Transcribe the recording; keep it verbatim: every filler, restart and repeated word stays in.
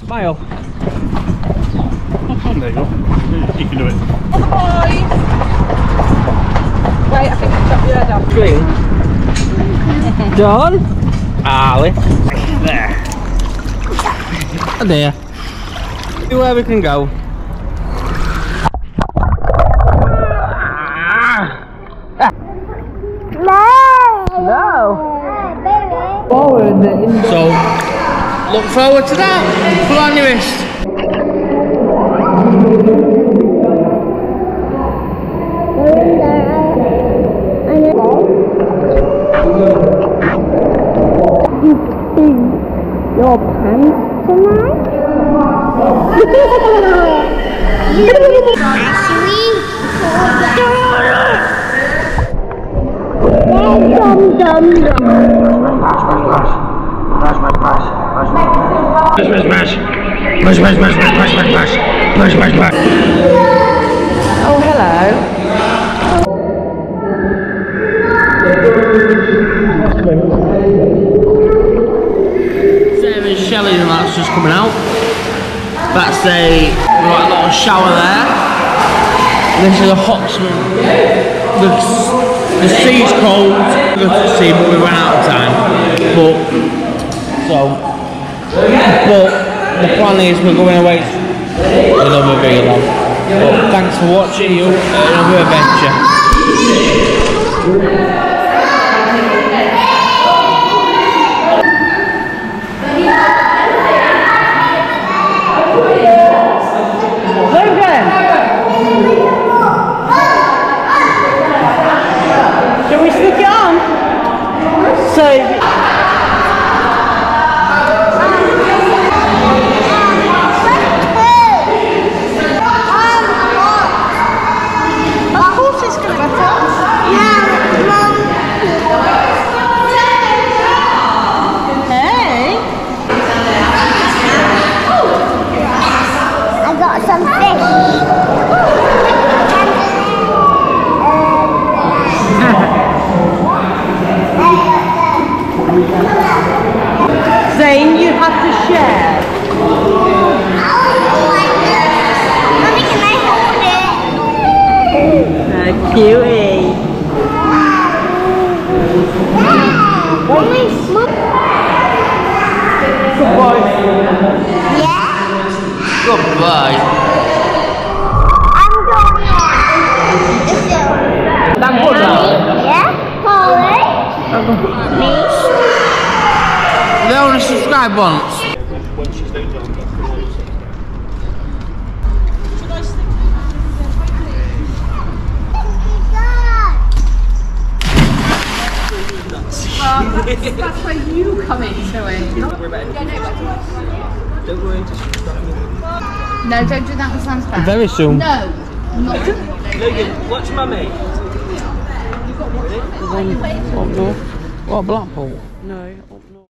Smile. There you go. You can do it. On the boys! Wait, I think I've chopped your head off. Green. John. Ali. There. Oh dear. See where we can go. No. So, look forward to that. Pull on your wrist. Your pants tonight? Dum dum dum. Mash, mash, mash, mash, mash, mash, mash, mash, mash, mash, mash, mash, mash, mash, mash, mash. Oh, hello. Sarah and Shelley and that's just coming out. That's a, we've got a little shower there. This is a hot swim. The, the sea's cold. We've got to see, but we ran out of time. But, so, but the plan is we're going away another video. But thanks for watching you another adventure. Shall we stick it on? So, of course it's going to be fun. Hey! I got some fish. Zane, you have to share. Mommy, can I hold it? Uh, cutie. Mommy, Mom. Goodbye. Yeah? Goodbye. I'm going now. That was Yeah? Holly? Me? They only subscribe once. Well, that's, that's where you come into it. No, don't do that with Sam's back. Very soon. No, not. Logan, watch mummy. What, no? What, Blackpool? No.